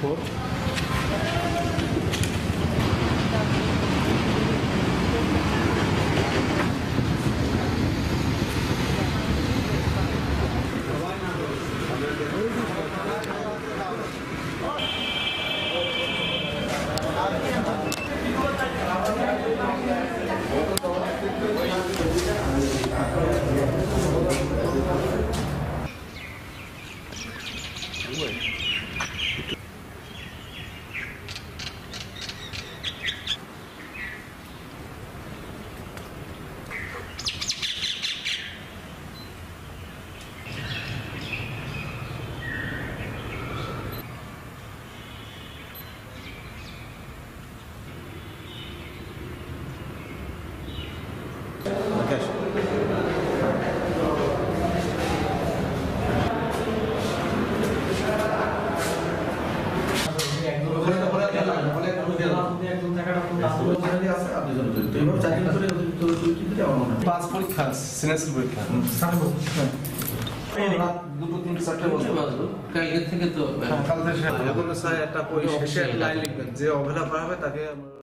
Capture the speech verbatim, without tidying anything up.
four পাঁচ পরীক্ষা সিনেসিল পরীক্ষা দুটো তিনটে চারটে কালকে থেকে তো কাল থেকে একটা শেষে লাইন লিখবেন যে অবহেলা করা হবে তাকে